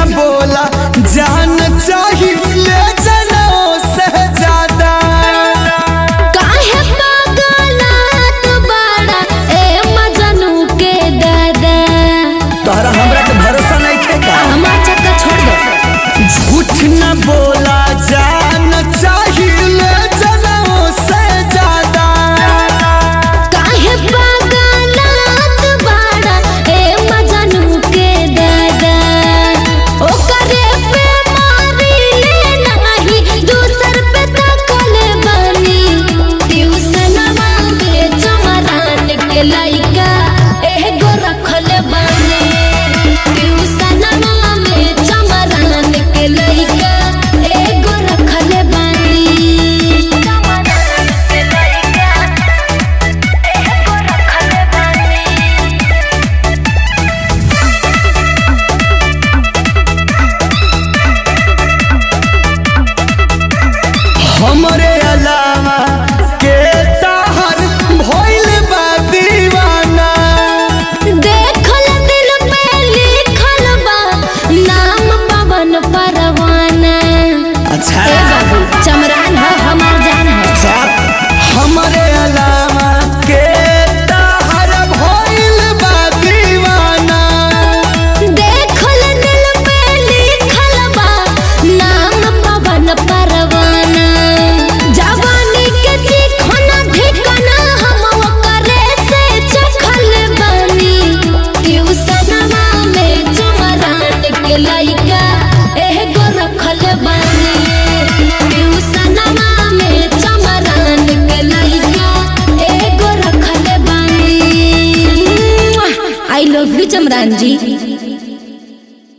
बोला जान चाहिए जनों से ज्यादा। काहे पागलात बाड़ा ए मजनू के दादा। तोहरा हमरा के भरोसा नहीं थे का? हमार चक्कर छोड़ दो। झूठ न बोला जान चाहिए जनों से ज्यादा। काहे पागलात बाड़ा ए मजनू के दादा। ओकरे पे मारी ले नहीं दूसर पे तकले बनी। ट्यूशनवा में चमरान के लइका एगो रखले बानी। ट्यूशनवा में चमरान के लइका एगो रखले बानी। हमरे अलावा के ताहर भइल बा दीवाना। देखल दिल पे लिखल बा नाम पवन परवाना। अच्छा ए बाबू चमरान है हमार जान है। हमरे अलावा के ताहर भइल बा दीवाना। देखल दिल पे लिखल बा नाम पवन परवाना। जवानी के चिखना ठिकाना हम ओकरे से चखल बानी। ट्यूशनवा में चमरान के लइका एगो रखल बानी। ट्यूशनवा में चमरान के लइका एगो रखल बानी। आई लव यू चमरान जी।